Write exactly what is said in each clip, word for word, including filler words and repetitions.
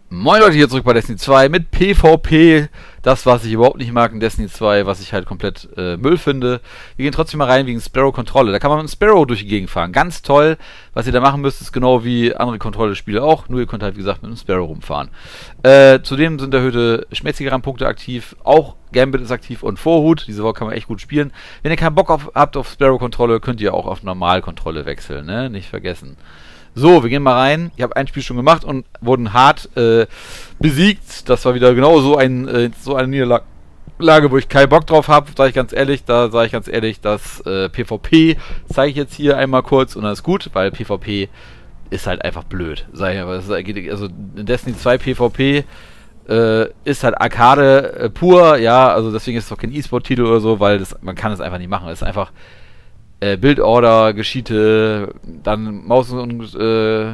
Moin Leute, hier zurück bei Destiny zwei mit PvP. Das, was ich überhaupt nicht mag in Destiny zwei, was ich halt komplett äh, Müll finde. Wir gehen trotzdem mal rein wegen Sparrow-Kontrolle. Da kann man mit einem Sparrow durch die Gegend fahren. Ganz toll. Was ihr da machen müsst, ist genau wie andere Kontrolle-Spiele auch. Nur ihr könnt halt, wie gesagt, mit einem Sparrow rumfahren. Äh, zudem sind erhöhte Schmelzigeran-Punkte aktiv. Auch Gambit ist aktiv und Vorhut. Diese Woche kann man echt gut spielen. Wenn ihr keinen Bock auf, habt auf Sparrow-Kontrolle, könnt ihr auch auf Normalkontrolle wechseln. Ne? Nicht vergessen. So, wir gehen mal rein. Ich habe ein Spiel schon gemacht und wurden hart äh, besiegt. Das war wieder genau so, ein, äh, so eine Niederlage, wo ich keinen Bock drauf habe, sage ich ganz ehrlich. Da sage ich ganz ehrlich, das äh, PvP zeige ich jetzt hier einmal kurz und dann ist gut, weil PvP ist halt einfach blöd. Sag ich, aber das ist, also in Destiny zwei PvP äh, ist halt Arcade äh, pur, ja, also deswegen ist es doch kein E-Sport-Titel oder so, weil das, man kann es einfach nicht machen. Es ist einfach Äh, Bildorder, Geschichte, dann Maus und äh,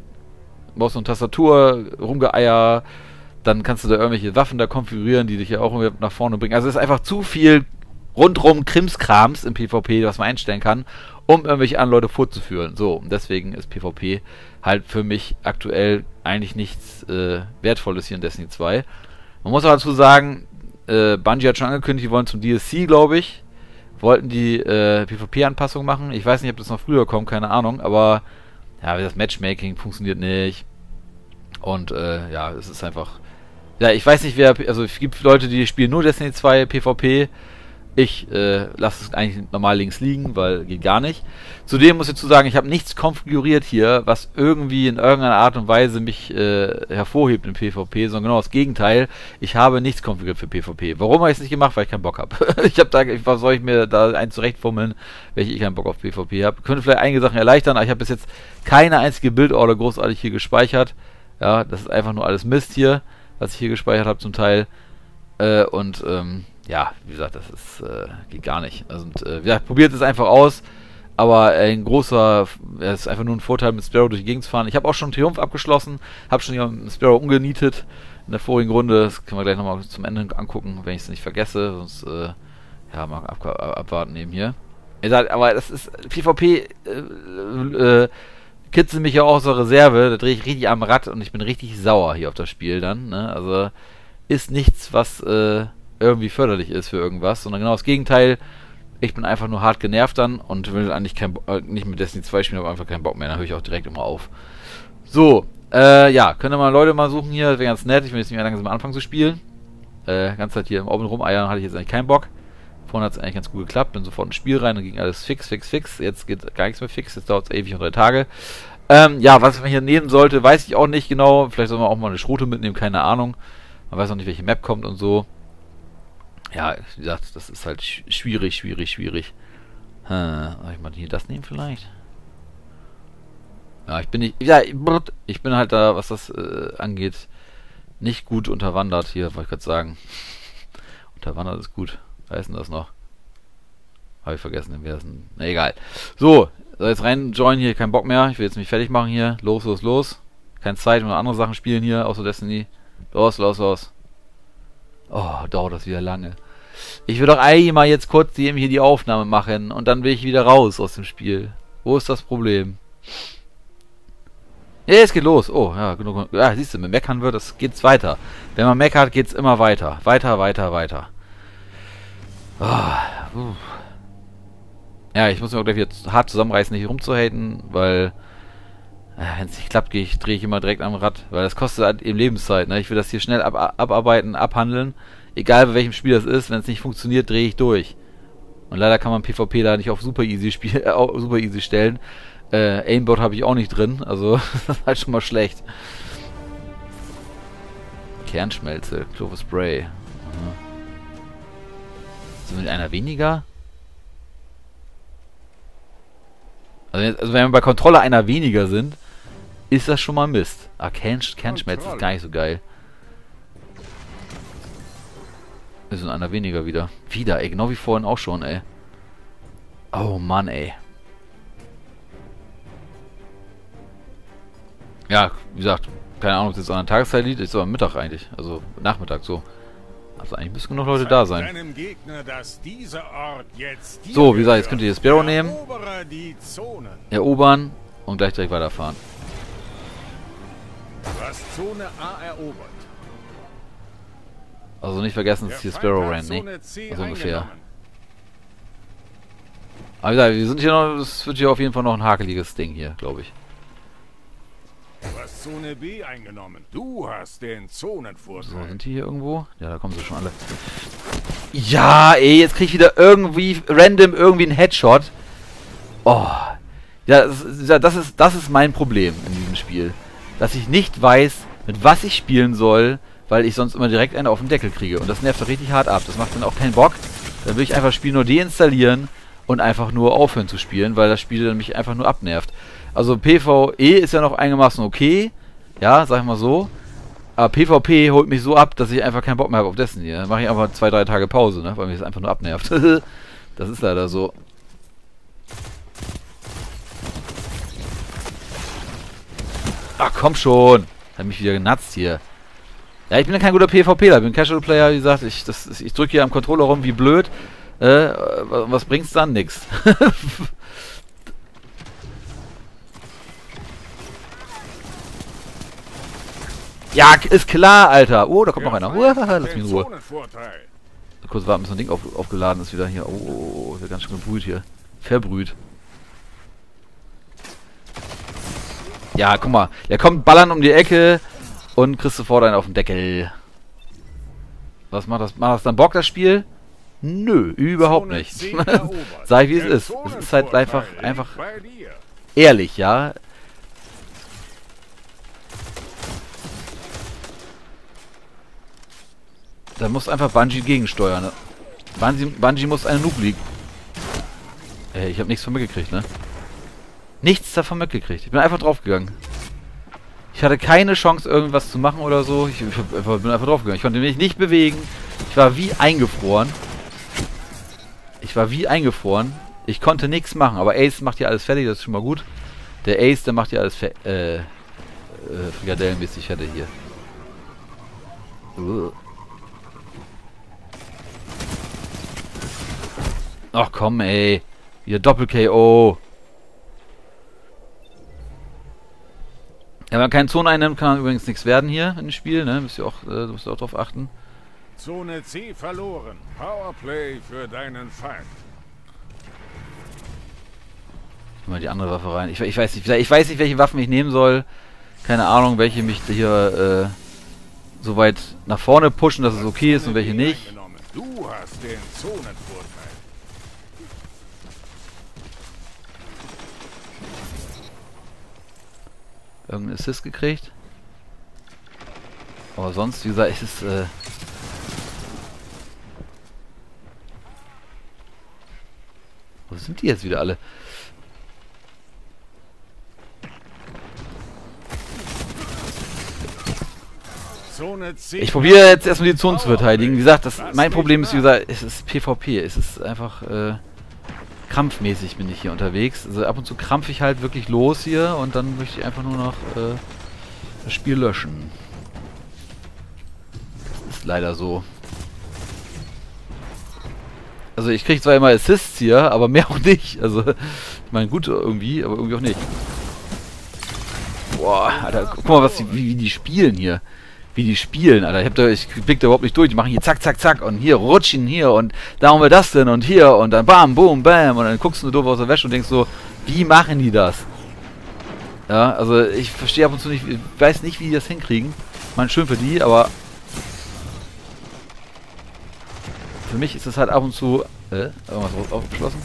Maus und Tastatur, Rumgeeier, dann kannst du da irgendwelche Waffen da konfigurieren, die dich ja auch irgendwie nach vorne bringen. Also es ist einfach zu viel rundrum Krimskrams im PvP, was man einstellen kann, um irgendwelche anderen Leute vorzuführen. So, und deswegen ist PvP halt für mich aktuell eigentlich nichts äh, Wertvolles hier in Destiny zwei. Man muss aber dazu sagen, äh, Bungie hat schon angekündigt, die wollen zum D L C, glaube ich, wollten die äh, PvP-Anpassung machen. Ich weiß nicht, ob das noch früher kommt, keine Ahnung, aber ja, das Matchmaking funktioniert nicht. Und äh, ja, es ist einfach. Ja, ich weiß nicht, wer. Also es gibt Leute, die spielen nur Destiny zwei PvP. Ich äh, lasse es eigentlich normal links liegen, weil geht gar nicht. Zudem muss ich dazu sagen, ich habe nichts konfiguriert hier, was irgendwie in irgendeiner Art und Weise mich äh, hervorhebt im PvP, sondern genau das Gegenteil. Ich habe nichts konfiguriert für PvP. Warum habe ich es nicht gemacht? Weil ich keinen Bock habe. ich habe da, was soll ich mir da ein zurechtfummeln, welche ich keinen Bock auf PvP habe? Könnte vielleicht einige Sachen erleichtern, aber ich habe bis jetzt keine einzige Bildorder großartig hier gespeichert. Ja, das ist einfach nur alles Mist hier, was ich hier gespeichert habe zum Teil. Äh, und ähm, ja, wie gesagt, das ist, äh, geht gar nicht. Also, und, äh, ja, probiert es einfach aus, aber äh, ein großer, ja, ist einfach nur ein Vorteil, mit Sparrow durch die Gegend zu fahren. Ich habe auch schon einen Triumph abgeschlossen, habe schon hier mit Sparrow umgenietet in der vorigen Runde. Das können wir gleich nochmal zum Ende angucken, wenn ich es nicht vergesse, sonst, äh, ja, mal ab, ab, abwarten eben hier. Aber das ist, PvP, äh, äh, kitzelt mich ja auch aus der Reserve, da drehe ich richtig am Rad und ich bin richtig sauer hier auf das Spiel dann, ne? Also, ist nichts, was, äh, irgendwie förderlich ist für irgendwas, sondern genau das Gegenteil. Ich bin einfach nur hart genervt dann und will eigentlich kein, äh, nicht mit Destiny zwei spielen, aber einfach keinen Bock mehr. Dann höre ich auch direkt immer auf. So, äh, ja, könnt ihr mal Leute mal suchen hier, das wäre ganz nett. Ich will jetzt nicht mehr langsam anfangen zu spielen. Äh, ganz halt hier im Open rumeiern hatte ich jetzt eigentlich keinen Bock. Vorhin hat es eigentlich ganz gut geklappt, bin sofort ins Spiel rein und ging alles fix, fix, fix. Jetzt geht gar nichts mehr fix, jetzt dauert es ewig und drei Tage. Ähm, ja, was man hier nehmen sollte, weiß ich auch nicht genau. Vielleicht soll man auch mal eine Schrote mitnehmen, keine Ahnung. Man weiß auch nicht, welche Map kommt und so. Ja, wie gesagt, das ist halt schwierig, schwierig, schwierig. Hm, soll ich mal hier das nehmen vielleicht? Ja, ich bin nicht. Ja, ich bin halt da, was das äh, angeht, nicht gut unterwandert hier, wollte ich gerade sagen. Unterwandert ist gut. Wer ist denn das noch? Habe ich vergessen, wer ist denn. Na egal. So, soll jetzt rein joinen hier, kein Bock mehr. Ich will jetzt mich fertig machen hier. Los, los, los. Keine Zeit, um andere Sachen spielen hier, außer Destiny. Los, los, los. Oh, dauert das wieder lange. Ich will doch eigentlich mal jetzt kurz eben hier die Aufnahme machen und dann will ich wieder raus aus dem Spiel. Wo ist das Problem? Ja, es geht los. Oh, ja, genug. Ja, siehst du, mit Meckern wird es, geht's weiter. Wenn man meckert, geht's immer weiter. Weiter, weiter, weiter. Oh, uh. Ja, ich muss mir auch gleich wieder hart zusammenreißen, nicht rumzuhaten, weil wenn es nicht klappt, gehe ich, drehe ich immer direkt am Rad, weil das kostet halt eben Lebenszeit. Ne? Ich will das hier schnell ab, abarbeiten, abhandeln. Egal bei welchem Spiel das ist, wenn es nicht funktioniert, drehe ich durch. Und leider kann man PvP da nicht auf super easy spiel, äh, super easy stellen. Äh, Aimbot habe ich auch nicht drin, also das ist halt schon mal schlecht. Kernschmelze, Clover Spray. Mhm. Sind wir mit einer weniger? Also, also wenn wir bei Kontrolle einer weniger sind, ist das schon mal Mist. Ah, Kern, Kernschmelz ist gar nicht so geil. Wir sind einer weniger wieder. Wieder, ey. Genau wie vorhin auch schon, ey. Oh, Mann, ey. Ja, wie gesagt, keine Ahnung, ob es jetzt an der Tageszeit liegt. Ist aber Mittag eigentlich. Also Nachmittag so. Also eigentlich müssen genug Leute da sein. So, wie gesagt, jetzt könnt ihr das Sparrow nehmen. Erobern und gleich direkt weiterfahren. Du hast Zone A erobert. Also nicht vergessen, es ist hier Sparrow Rand, ne? Also ungefähr. Aber wie gesagt, wir sind hier noch, das wird hier auf jeden Fall noch ein hakeliges Ding hier, glaube ich. Du hast Zone B eingenommen. Du hast den Zonenvorteil. So, sind die hier irgendwo? Ja, da kommen sie schon alle. Ja, ey, jetzt krieg ich wieder irgendwie random irgendwie einen Headshot. Oh. Ja, das ist, das ist, das ist mein Problem in diesem Spiel. Dass ich nicht weiß, mit was ich spielen soll, weil ich sonst immer direkt einen auf den Deckel kriege. Und das nervt doch richtig hart ab. Das macht dann auch keinen Bock. Dann will ich einfach das Spiel nur deinstallieren und einfach nur aufhören zu spielen, weil das Spiel dann mich einfach nur abnervt. Also PvE ist ja noch einigermaßen okay, ja, sag ich mal so. Aber PvP holt mich so ab, dass ich einfach keinen Bock mehr habe auf Destiny. Dann mache ich einfach zwei, drei Tage Pause, ne, weil mich das einfach nur abnervt. Das ist leider so. Ach komm schon, hat mich wieder genatzt hier. Ja, ich bin ja kein guter PvPler, ich bin Casual Player, wie gesagt, ich, das, ich drücke hier am Controller rum wie blöd. Äh, was bringt's dann? Nix. Ja, ist klar, Alter. Oh, da kommt noch einer. Uh, lass mich in Ruhe. Kurz warten, bis so ein Ding auf, aufgeladen ist wieder hier. Oh, ist ja ganz schön gebrüht hier. Verbrüht. Ja, guck mal. Der kommt ballern um die Ecke und kriegst sofort einen auf den Deckel. Was macht das? Macht das dann Bock, das Spiel? Nö, überhaupt nicht. Sag ich, wie es ist. Es ist halt einfach, einfach ehrlich, ja. Da muss einfach Bungie gegensteuern. Ne? Bungie, Bungie muss eine Noob liegen. Ey, ich habe nichts von mitgekriegt, ne? Nichts davon mitgekriegt. Ich bin einfach draufgegangen. Ich hatte keine Chance, irgendwas zu machen oder so. Ich, ich bin einfach draufgegangen. Ich konnte mich nicht bewegen. Ich war wie eingefroren. Ich war wie eingefroren. Ich konnte nichts machen. Aber Ace macht hier alles fertig. Das ist schon mal gut. Der Ace, der macht hier alles fe äh, äh, frikadellenmäßig fertig hier. Uh. Ach komm, ey. Hier Doppel-K O. Ja, wenn man keine Zone einnimmt, kann übrigens nichts werden hier im Spiel, ne? Müsst ihr auch, äh, müsst ihr auch drauf achten. Zone C verloren. Powerplay für deinen Feind. Mal die andere Waffe rein. Ich, ich weiß nicht, ich weiß nicht, welche Waffen ich nehmen soll. Keine Ahnung, welche mich hier äh, so weit nach vorne pushen, dass es okay ist und welche nicht. Du hast den Zonenvorteil. Irgendeinen Assist gekriegt. Aber sonst, wie gesagt, ist es äh wo sind die jetzt wieder alle? Ich probiere jetzt erstmal die Zone zu verteidigen. Wie gesagt, das, mein Problem ist, wie gesagt, es ist PvP. Es ist einfach äh, krampfmäßig bin ich hier unterwegs. Also ab und zu krampfe ich halt wirklich los hier und dann möchte ich einfach nur noch äh, das Spiel löschen. Das ist leider so. Also ich kriege zwar immer Assists hier, aber mehr auch nicht. Also ich meine, gut irgendwie, aber irgendwie auch nicht. Boah, Alter, guck mal, was die, wie, wie die spielen hier. Wie die spielen, Alter. Ich, hab da, ich blick da überhaupt nicht durch. Die machen hier zack, zack, zack und hier rutschen hier und da haben wir das denn und hier und dann bam, boom, bam und dann guckst du doof aus der Wäsche und denkst so, wie machen die das? Ja, also ich verstehe ab und zu nicht, ich weiß nicht, wie die das hinkriegen. Ich meine, schön für die, aber für mich ist das halt ab und zu, äh, irgendwas aufgeschlossen.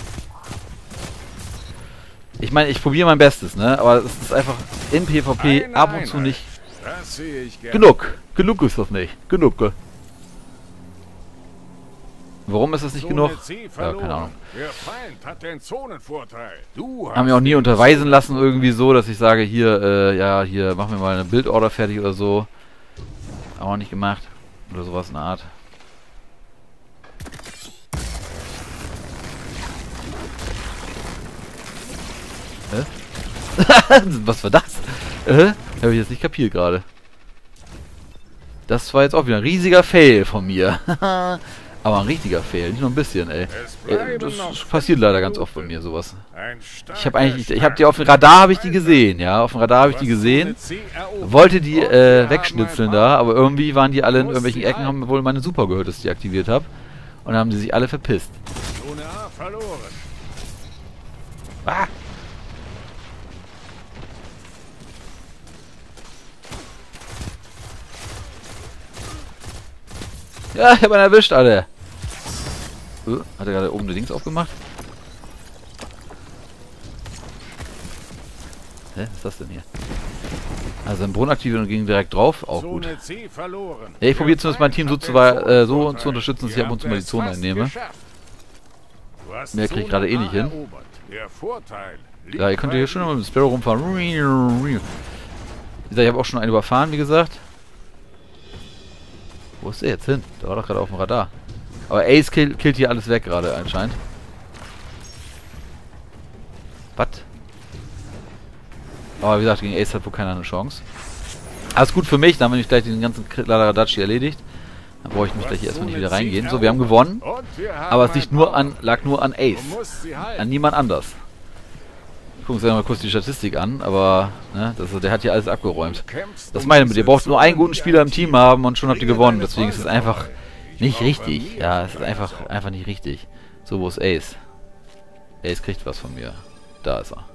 Ich meine, ich probiere mein Bestes, ne, aber es ist einfach im PvP Eine ab und zu nicht Das sehe ich gerne. genug. Genug ist das nicht. Genug. Warum ist das nicht genug? Ja, keine Ahnung. Der Feind hat den Zonenvorteil. Du Haben mich auch nie unterweisen lassen irgendwie so, dass ich sage, hier, äh, ja, hier, machen wir mal eine Bildorder fertig oder so. Auch nicht gemacht. Oder sowas in der Art. Hä? Was war das? Äh? Habe ich jetzt nicht kapiert gerade. Das war jetzt auch wieder ein riesiger Fail von mir. Aber Aber ein richtiger Fail, nicht nur ein bisschen, ey. Es Äh, bleiben Das noch passiert leider ganz fünf oft bei mir, sowas. Ein Ich habe eigentlich, ich habe die auf dem Radar habe ich die gesehen, ja, auf dem Radar habe ich die gesehen. Wollte die äh, wegschnitzeln da, aber irgendwie waren die alle in irgendwelchen Ecken, haben wohl meine Super gehört, dass ich die aktiviert habe. Und dann haben sie sich alle verpisst. Zone A verloren. Ah! Ja, ich habe einen erwischt, Alter. Uh, hat er gerade oben die Dings aufgemacht? Hä, was ist das denn hier? Also ein Brunnen aktivieren und ging direkt drauf, auch gut. Zone C verloren. Ja, ich probiere zumindest mein Team so zu, äh, so zu unterstützen, dass ich ab und zu mal die Zone einnehme. Mehr kriege ich gerade eh nicht hin. Der Vorteil Ja, ihr könnt hier schon mal mit dem Sparrow rumfahren. Wie gesagt, ich habe auch schon einen überfahren, wie gesagt. Wo ist der jetzt hin? Der war doch gerade auf dem Radar. Aber Ace kill, killt hier alles weg gerade anscheinend. Was? Aber wie gesagt, gegen Ace hat wohl keiner eine Chance. Alles gut für mich, dann habe ich gleich den ganzen Kladderadatsch erledigt. Dann brauche ich mich gleich erstmal nicht wieder reingehen. So, wir haben gewonnen. Aber es liegt nur an, lag nur an Ace. An niemand anders. Gucken wir uns mal kurz die Statistik an, aber ne, das, der hat hier alles abgeräumt. Das meine ich mit, ihr braucht nur einen guten Spieler im Team haben und schon habt ihr gewonnen. Deswegen ist es einfach nicht richtig. Ja, es ist einfach, einfach nicht richtig. So, wo ist Ace? Ace kriegt was von mir. Da ist er.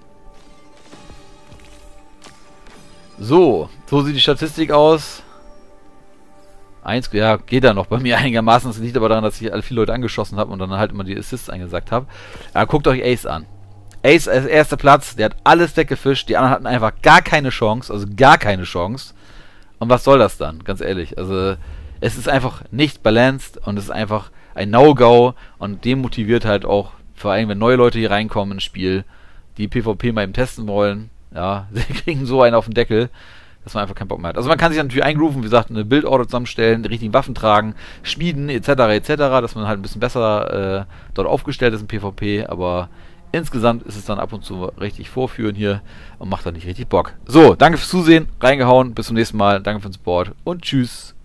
So, so sieht die Statistik aus. Eins, ja, geht da noch bei mir einigermaßen. Das liegt aber daran, dass ich alle viele Leute angeschossen habe und dann halt immer die Assists eingesackt habe. Aber guckt euch Ace an. Ace als erster Platz, der hat alles weggefischt. Die anderen hatten einfach gar keine Chance, also gar keine Chance. Und was soll das dann, ganz ehrlich? Also, es ist einfach nicht balanced und es ist einfach ein No-Go und demotiviert halt auch, vor allem wenn neue Leute hier reinkommen ins Spiel, die PvP mal eben testen wollen. Ja, sie kriegen so einen auf den Deckel, dass man einfach keinen Bock mehr hat. Also man kann sich natürlich eingrooven, wie gesagt, eine Bildorder zusammenstellen, die richtigen Waffen tragen, schmieden, et cetera et cetera, dass man halt ein bisschen besser äh, dort aufgestellt ist im PvP, aber insgesamt ist es dann ab und zu richtig vorführen hier und macht dann nicht richtig Bock. So, danke fürs Zusehen, reingehauen, bis zum nächsten Mal, danke für den Support und tschüss.